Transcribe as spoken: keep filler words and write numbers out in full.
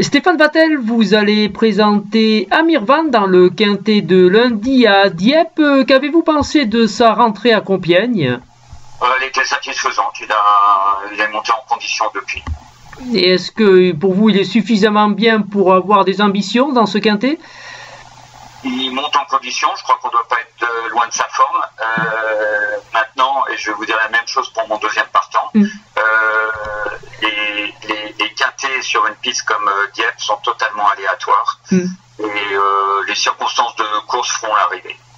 Stéphane Vatel, vous allez présenter Amir Van dans le quintet de lundi à Dieppe. Qu'avez-vous pensé de sa rentrée à Compiègne? Elle était satisfaisante, il, a, il est monté en condition depuis. Et est-ce que pour vous il est suffisamment bien pour avoir des ambitions dans ce quintet? Il monte en condition, je crois qu'on ne doit pas être loin de sa forme. Euh, maintenant, et je vais vous dire la même chose pour mon deuxième partant, mm. euh, les, les, les quintets sur une piste comme Dieppe sont totalement aléatoires mm. et euh, les circonstances de course feront l'arrivée.